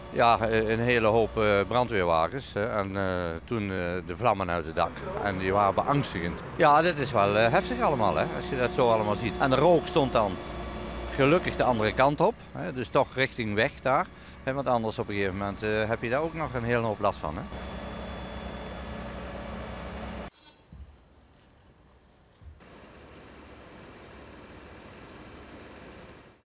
Ja, een hele hoop brandweerwagens en toen de vlammen uit het dak en die waren beangstigend. Ja, dit is wel heftig allemaal hè, als je dat zo allemaal ziet. En de rook stond dan gelukkig de andere kant op, hè, dus toch richting weg daar. Hè, want anders op een gegeven moment heb je daar ook nog een hele hoop last van. Hè.